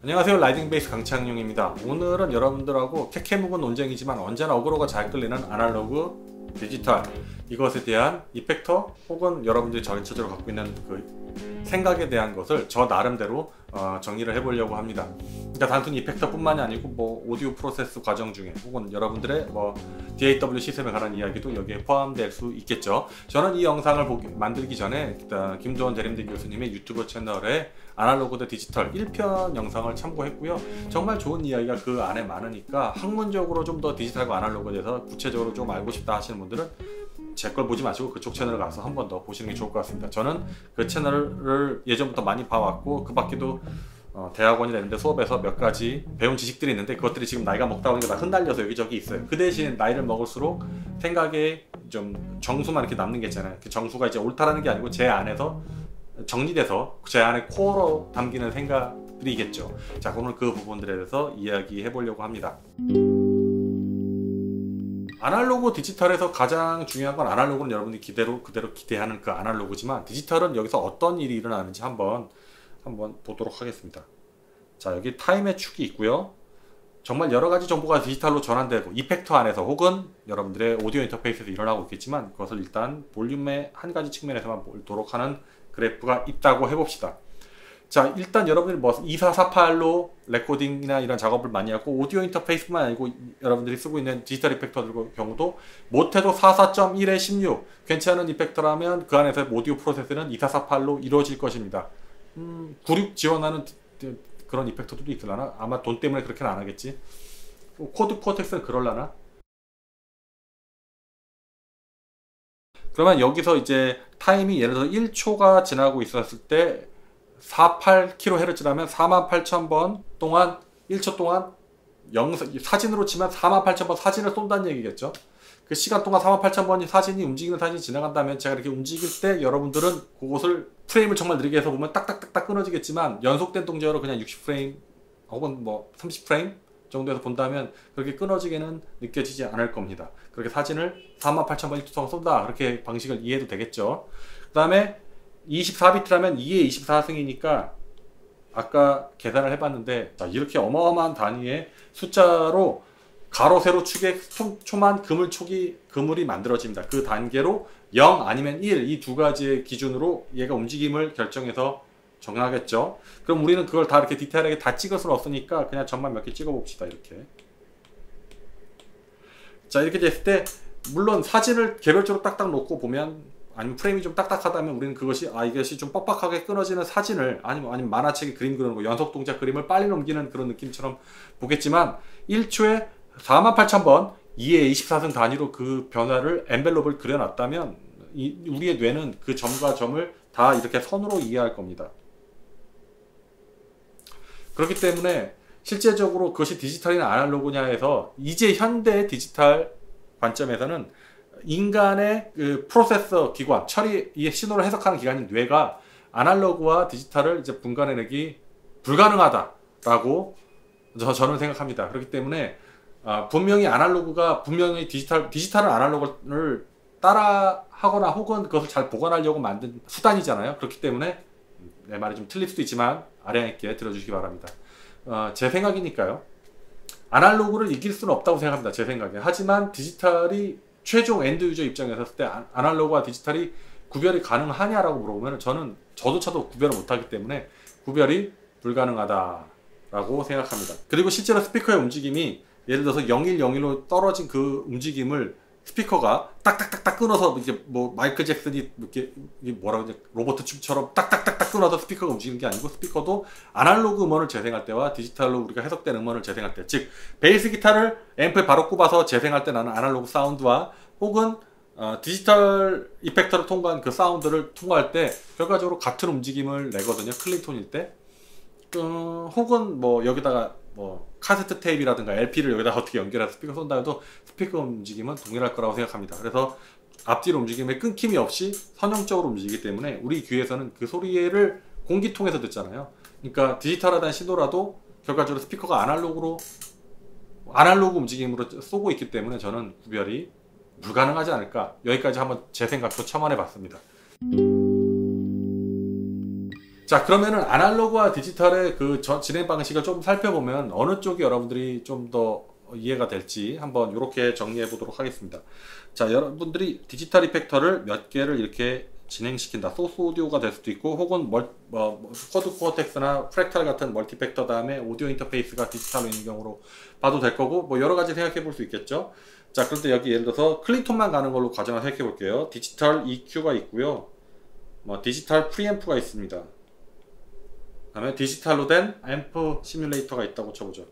안녕하세요, 라이딩 베이스 강창용입니다. 오늘은 여러분들하고 캐캐묵은 논쟁이지만 언제나 어그로가 잘 끌리는 아날로그 디지털, 이것에 대한 이펙터 혹은 여러분들이 전체적으로 갖고 있는 그 생각에 대한 것을 저 나름대로 정리를 해보려고 합니다. 그러니까 단순히 이펙터 뿐만이 아니고 뭐 오디오 프로세스 과정 중에 혹은 여러분들의 뭐 DAW 시스템에 관한 이야기도 여기에 포함될 수 있겠죠. 저는 이 영상을 만들기 전에 김도원 대림대 교수님의 유튜브 채널에 아날로그 대 디지털 1편 영상을 참고했고요. 정말 좋은 이야기가 그 안에 많으니까 학문적으로 좀 더 디지털과 아날로그에 대해서 구체적으로 좀 알고 싶다 하시는 분들은 제 걸 보지 마시고 그쪽 채널을 가서 한 번 더 보시는 게 좋을 것 같습니다. 저는 그 채널을 예전부터 많이 봐왔고 그 밖에도 대학원이나 이런 데 수업에서 몇 가지 배운 지식들이 있는데 그것들이 지금 나이가 먹다 보니까 다 흩날려서 여기저기 있어요. 그 대신 나이를 먹을수록 생각에 좀 정수만 이렇게 남는 게 있잖아요. 그 정수가 이제 옳다라는 게 아니고 제 안에서 정리돼서 제 안에 코어로 담기는 생각들이겠죠. 자, 오늘 그 부분들에 대해서 이야기해 보려고 합니다. 아날로그 디지털에서 가장 중요한 건 아날로그는 여러분들이 그대로 기대하는 그 아날로그지만 디지털은 여기서 어떤 일이 일어나는지 한번 보도록 하겠습니다. 자, 여기 타임의 축이 있고요. 정말 여러 가지 정보가 디지털로 전환되고 이펙터 안에서 혹은 여러분들의 오디오 인터페이스에서 일어나고 있겠지만 그것을 일단 볼륨의 한 가지 측면에서만 보도록 하는 그래프가 있다고 해봅시다. 자, 일단 여러분들이 뭐 2448로 레코딩이나 이런 작업을 많이 하고 오디오 인터페이스뿐만 아니고 여러분들이 쓰고 있는 디지털 이펙터들 경우도 못해도 44.1에 16 괜찮은 이펙터라면 그 안에서 오디오 프로세스는 2448로 이루어질 것입니다. 96 지원하는 그런 이펙터들도 있으려나? 아마 돈 때문에 그렇게는 안 하겠지. 코드 코텍스는 그럴라나? 그러면 여기서 이제 타임이 예를 들어서 1초가 지나고 있었을 때 48kHz라면 48,000번 동안 1초 동안 사진으로 치면 48,000번 사진을 쏜다는 얘기겠죠. 그 시간 동안 48,000번이 움직이는 사진이 지나간다면 제가 이렇게 움직일 때 여러분들은 그것을 프레임을 정말 느리게 해서 보면 딱딱딱딱 끊어지겠지만 연속된 동작으로 그냥 60프레임 혹은 뭐 30프레임 정도에서 본다면 그렇게 끊어지게는 느껴지지 않을 겁니다. 그렇게 사진을 48,000번 1초 동안 쏜다 그렇게 방식을 이해해도 되겠죠. 그 다음에 24비트라면 2의 24승이니까 아까 계산을 해봤는데 자, 이렇게 어마어마한 단위의 숫자로 가로 세로 축에 초만 그물이 만들어집니다. 그 단계로 0 아니면 1 이 두 가지의 기준으로 얘가 움직임을 결정해서 정하겠죠. 그럼 우리는 그걸 다 이렇게 디테일하게 다 찍을 수는 없으니까 그냥 점만 몇 개 찍어 봅시다. 이렇게. 자, 이렇게 됐을 때 물론 사진을 개별적으로 딱딱 놓고 보면 아니면 프레임이 좀 딱딱하다면 우리는 그것이 이것이 좀 뻑뻑하게 끊어지는 사진을 아니면 만화책에 그림 그리는 거 연속 동작 그림을 빨리 넘기는 그런 느낌처럼 보겠지만 1초에 48,000번 2의 24승 단위로 그 변화를 엔벨롭을 그려놨다면 우리의 뇌는 그 점과 점을 다 이렇게 선으로 이해할 겁니다. 그렇기 때문에 실제적으로 그것이 디지털이나 아날로그냐에서 이제 현대 디지털 관점에서는 인간의 그 프로세서 기관, 처리의 신호를 해석하는 기관인 뇌가 아날로그와 디지털을 이제 분간해내기 불가능하다라고 저는 생각합니다. 그렇기 때문에 분명히 디지털은 아날로그를 따라하거나 혹은 그것을 잘 보관하려고 만든 수단이잖아요. 그렇기 때문에 내 말이 좀 틀릴 수도 있지만 아량 있게 들어주시기 바랍니다. 제 생각이니까요. 아날로그를 이길 수는 없다고 생각합니다. 제 생각에. 하지만 디지털이 최종 엔드 유저 입장에서 봤을 때 아날로그와 디지털이 구별이 가능하냐라고 물어보면 저조차도 구별을 못하기 때문에 구별이 불가능하다라고 생각합니다. 그리고 실제로 스피커의 움직임이 예를 들어서 0101로 떨어진 그 움직임을 스피커가 딱딱딱딱 끊어서 이제 뭐 마이클 잭슨이 이렇게 뭐라고 이제 로버트 춤처럼 딱딱딱딱 끊어서 스피커가 움직이는 게 아니고 스피커도 아날로그 음원을 재생할 때와 디지털로 우리가 해석된 음원을 재생할 때, 즉 베이스 기타를 앰프에 바로 꼽아서 재생할 때 나는 아날로그 사운드와 혹은 디지털 이펙터를 통과한 그 사운드를 통과할 때 결과적으로 같은 움직임을 내거든요. 클린톤일 때. 혹은 뭐 여기다가 뭐 카세트 테이프라든가 LP를 여기다 어떻게 연결해서 스피커 쏜다 해도 스피커 움직임은 동일할 거라고 생각합니다. 그래서 앞뒤로 움직임에 끊김이 없이 선형적으로 움직이기 때문에 우리 귀에서는 그 소리를 공기통해서 듣잖아요. 그러니까 디지털하다는 신호라도 결과적으로 스피커가 아날로그 움직임으로 쏘고 있기 때문에 저는 구별이 불가능하지 않을까. 여기까지 한번 제 생각도 첨언해 봤습니다. 자, 그러면은 아날로그와 디지털의 그 진행 방식을 좀 살펴보면 어느 쪽이 여러분들이 좀 더 이해가 될지 한번 이렇게 정리해 보도록 하겠습니다. 자, 여러분들이 디지털 이펙터를 몇 개를 이렇게 진행시킨다. 소스 오디오가 될 수도 있고, 혹은 쿼드 코어텍스나 프랙탈 같은 멀티팩터 다음에 오디오 인터페이스가 디지털로 있는 경우로 봐도 될 거고, 뭐 여러 가지 생각해 볼 수 있겠죠. 자, 그런데 여기 예를 들어서 클린톤만 가는 걸로 가정을 생각해 볼게요. 디지털 EQ가 있고요. 디지털 프리앰프가 있습니다. 그다음에 디지털로 된 앰프 시뮬레이터가 있다고 쳐보죠.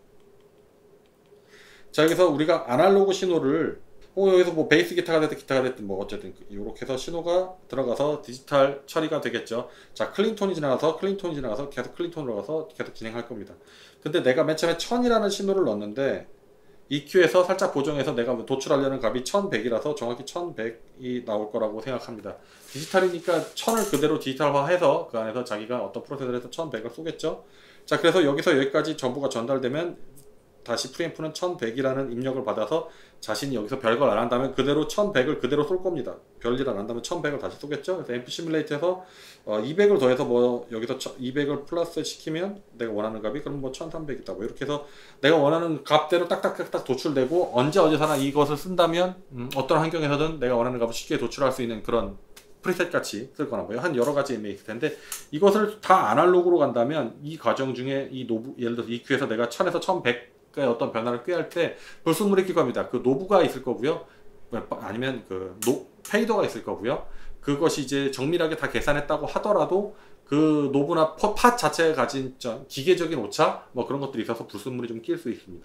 자, 여기서 우리가 아날로그 신호를 여기서 뭐 베이스 기타가 됐든 기타가 됐든 뭐 어쨌든 이렇게 해서 신호가 들어가서 디지털 처리가 되겠죠. 자, 클린톤이 지나가서 계속 클린톤으로 가서 계속 진행할 겁니다. 근데 내가 맨 처음에 1000이라는 신호를 넣었는데 EQ에서 살짝 보정해서 내가 도출하려는 값이 1100이라서 정확히 1100이 나올 거라고 생각합니다. 디지털이니까 1000을 그대로 디지털화해서 그 안에서 자기가 어떤 프로세스를 해서 1100을 쏘겠죠. 자, 그래서 여기서 여기까지 전부가 전달되면 다시 프리앰프는 1100이라는 입력을 받아서 자신이 여기서 별걸 안 한다면 그대로 1100을 그대로 쏠 겁니다. 별일 안 한다면 1100을 다시 쏘겠죠. 그래서 앰프 시뮬레이터에서 200을 더해서 뭐 여기서 200을 플러스 시키면 내가 원하는 값이 그럼 뭐 1300이다. 뭐 이렇게 해서 내가 원하는 값대로 딱딱딱딱 도출되고 언제 어디서나 이것을 쓴다면 어떤 환경에서든 내가 원하는 값을 쉽게 도출할 수 있는 그런 프리셋 같이 쓸 거나 한 여러 가지 의미가 있을 텐데, 이것을 다 아날로그로 간다면 이 과정 중에 이 노브, 예를 들어서 EQ에서 내가 1000에서 1100의 어떤 변화를 꾀할 때 불순물이 낄 겁니다. 그 노브가 있을 거고요. 아니면 그 페이더가 있을 거고요. 그것이 이제 정밀하게 다 계산했다고 하더라도 그 노브나 팟 자체가 가진 기계적인 오차 뭐 그런 것들이 있어서 불순물이 좀 낄 수 있습니다.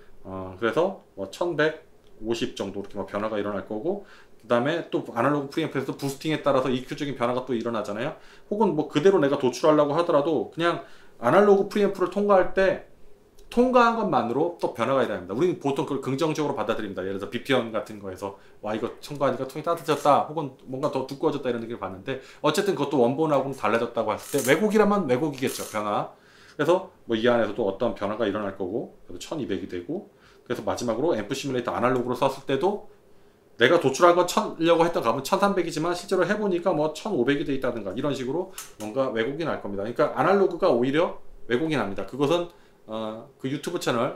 그래서 뭐 1150 정도 이렇게 뭐 변화가 일어날 거고, 그 다음에 또 아날로그 프리앰프에서 부스팅에 따라서 EQ적인 변화가 또 일어나잖아요. 혹은 뭐 그대로 내가 도출하려고 하더라도 그냥 아날로그 프리앰프를 통과할 때 통과한 것만으로 또 변화가 일어납니다. 우리는 보통 그걸 긍정적으로 받아들입니다. 예를 들어서 BPM 같은 거에서 와 이거 통과하니까 통이 따뜻해졌다, 혹은 뭔가 더 두꺼워졌다 이런 느낌을 받는데, 어쨌든 그것도 원본하고는 달라졌다고 했을 때 왜곡이라면 왜곡이겠죠, 변화. 그래서 뭐 이 안에서도 어떤 변화가 일어날 거고, 그래서 1200이 되고, 그래서 마지막으로 앰프 시뮬레이터 아날로그로 썼을 때도 내가 도출한 건 1000이려고 했던 값은 1300이지만 실제로 해보니까 뭐 1500이 돼 있다든가 이런 식으로 뭔가 왜곡이 날 겁니다. 그러니까 아날로그가 오히려 왜곡이 납니다. 그것은 그 유튜브 채널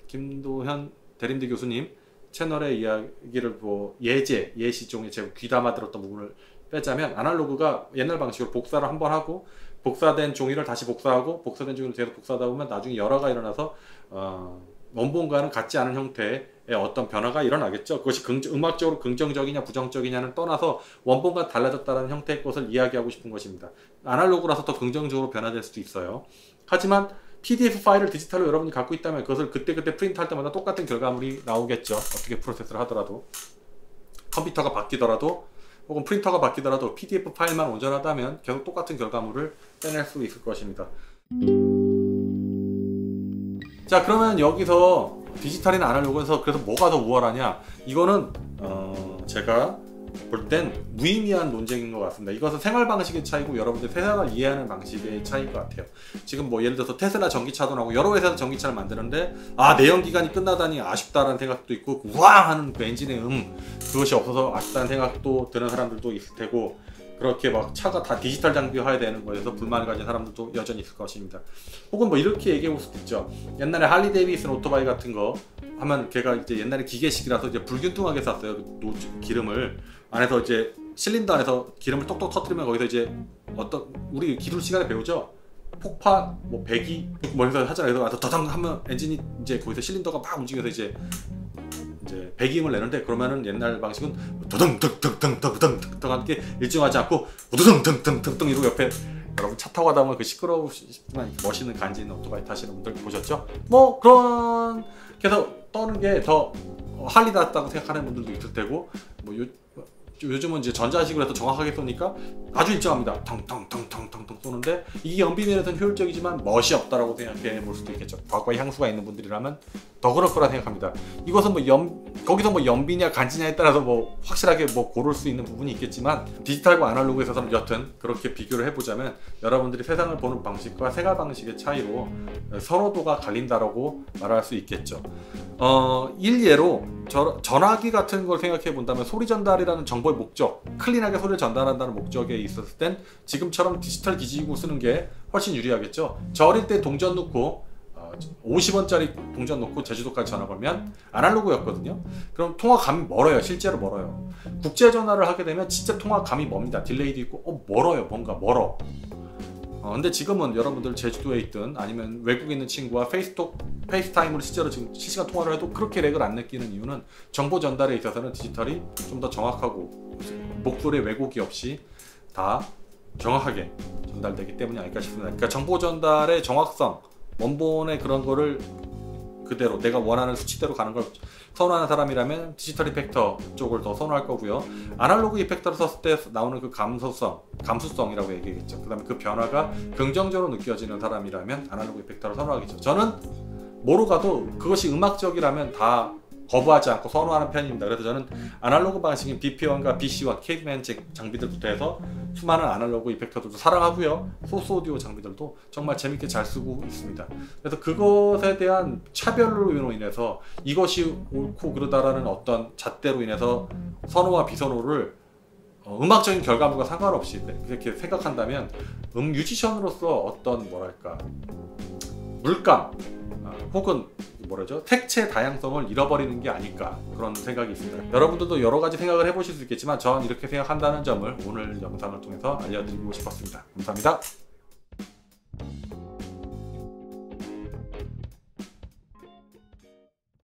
김도현 대림대 교수님 채널의 이야기를 뭐 예시 중에 제가 귀담아 들었던 부분을 빼자면, 아날로그가 옛날 방식으로 복사를 한번 하고 복사된 종이를 다시 복사하고 복사된 종이를 계속 복사하다 보면 나중에 열화가 일어나서 원본과는 같지 않은 형태의 어떤 변화가 일어나겠죠. 그것이 음악적으로 긍정적이냐 부정적이냐는 떠나서 원본과 달라졌다는 형태의 것을 이야기하고 싶은 것입니다. 아날로그라서 더 긍정적으로 변화될 수도 있어요. 하지만 PDF 파일을 디지털로 여러분이 갖고 있다면 그것을 그때그때 프린트할 때마다 똑같은 결과물이 나오겠죠. 어떻게 프로세스를 하더라도, 컴퓨터가 바뀌더라도 혹은 프린터가 바뀌더라도 PDF 파일만 온전하다면 계속 똑같은 결과물을 빼낼 수 있을 것입니다. 자, 그러면 여기서 디지털이나 아날로그에서 그래서 뭐가 더 우월하냐, 이거는 제가 볼 땐 무의미한 논쟁인 것 같습니다. 이것은 생활 방식의 차이고 여러분들 세상을 이해하는 방식의 차이인 것 같아요. 지금 뭐 예를 들어서 테슬라 전기차도 나오고 여러 회사에서 전기차를 만드는데 내연기관이 끝나다니 아쉽다라는 생각도 있고, 우왕 하는 그 엔진의 그것이 없어서 아쉽다는 생각도 드는 사람들도 있을 테고, 그렇게 막 차가 다 디지털 장비화해야 되는 거에서 불만을 가진 사람들도 여전히 있을 것입니다. 혹은 뭐 이렇게 얘기해 볼 수도 있죠. 옛날에 할리 데이비슨 오토바이 같은 거 하면 걔가 이제 옛날에 기계식이라서 이제 불균등하게 쐈어요. 기름을 안에서 이제 실린더 안에서 기름을 똑똑 터뜨리면 거기서 이제 어떤 우리 기술 시간에 배우죠. 폭파 뭐 배기 뭐 해서 하잖아요. 그래서 더당 하면 엔진이 이제 거기서 실린더가 막 움직여서 이제 배기음을 내는데, 그러면은 옛날 방식은 두덩덩덩덩덩덩덩 함께 일정하지 않고 우두덩덩덩덩덩 이러고 옆에 여러분 차 타고 가다 보면 그 시끄러우시지만 멋있는 간지 있는 오토바이 타시는 분들 보셨죠? 뭐 그런 계속 떠는 게 더 할리다다고 생각하는 분들도 있을 테고, 뭐 요즘은 이제 전자식으로 해서 정확하게 쏘니까 아주 일정합니다. 텅텅텅텅텅텅 쏘는데 이게 연비면에서는 효율적이지만 멋이 없다라고 생각해 볼 수도 있겠죠. 과거의 향수가 있는 분들이라면 더 그럴 거라 생각합니다. 이것은 뭐 거기서 뭐 연비냐 간지냐에 따라서 뭐 확실하게 뭐 고를 수 있는 부분이 있겠지만, 디지털과 아날로그에 있어서는 여튼 그렇게 비교를 해보자면 여러분들이 세상을 보는 방식과 생활 방식의 차이로 선호도가 갈린다라고 말할 수 있겠죠. 일례로 전화기 같은 걸 생각해 본다면 소리 전달이라는 정보 정보의 목적, 클린하게 소리를 전달한다는 목적에 있었을 땐 지금처럼 디지털 기기구 쓰는 게 훨씬 유리하겠죠. 저 어릴 때 동전 넣고 50원짜리 동전 놓고 제주도까지 전화 걸면 아날로그였거든요. 그럼 통화감이 멀어요. 실제로 멀어요. 국제전화를 하게 되면 진짜 통화감이 멉니다. 딜레이도 있고 멀어요. 뭔가 멀어. 근데 지금은 여러분들 제주도에 있든 아니면 외국에 있는 친구와 페이스타임으로 실제로 지금 실시간 통화를 해도 그렇게 렉을 안 느끼는 이유는 정보 전달에 있어서는 디지털이 좀 더 정확하고 목소리의 왜곡이 없이 다 정확하게 전달되기 때문이 아닐까 싶습니다. 그러니까 정보 전달의 정확성, 원본의 그런 거를 그대로 내가 원하는 수치대로 가는 걸 선호하는 사람이라면 디지털 이펙터 쪽을 더 선호할 거고요. 아날로그 이펙터를 썼을 때 나오는 그 감수성이라고 얘기했죠. 그 다음에 그 변화가 긍정적으로 느껴지는 사람이라면 아날로그 이펙터를 선호하겠죠. 저는 뭐로 가도 그것이 음악적이라면 다 거부하지 않고 선호하는 편입니다. 그래서 저는 아날로그 방식인 BP1과 BC1, 케이드맨 장비들부터 해서 수많은 아날로그 이펙터들도 사랑하고요. 소스 오디오 장비들도 정말 재밌게 잘 쓰고 있습니다. 그래서 그것에 대한 차별로 인해서 이것이 옳고 그르다라는 어떤 잣대로 인해서 선호와 비선호를 음악적인 결과물과 상관없이 이렇게 생각한다면 뮤지션으로서 어떤 뭐랄까 물감 혹은 뭐라죠? 색채 다양성을 잃어버리는 게 아닐까 그런 생각이 있습니다. 여러분들도 여러 가지 생각을 해보실 수 있겠지만 저는 이렇게 생각한다는 점을 오늘 영상을 통해서 알려드리고 싶었습니다. 감사합니다.